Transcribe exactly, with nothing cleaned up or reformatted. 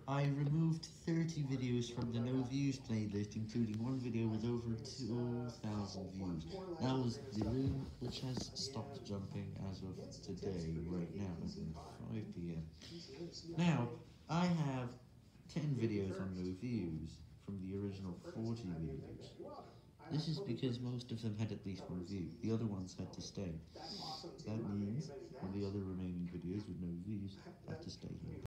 I removed thirty videos from the no views playlist, including one video with over two thousand views. That was the room which has stopped jumping as of today, right now, at five p m. Now, I have ten videos on no views from the original forty videos. This is because most of them had at least one view. The other ones had to stay. That means all the other remaining videos with no views had to stay here.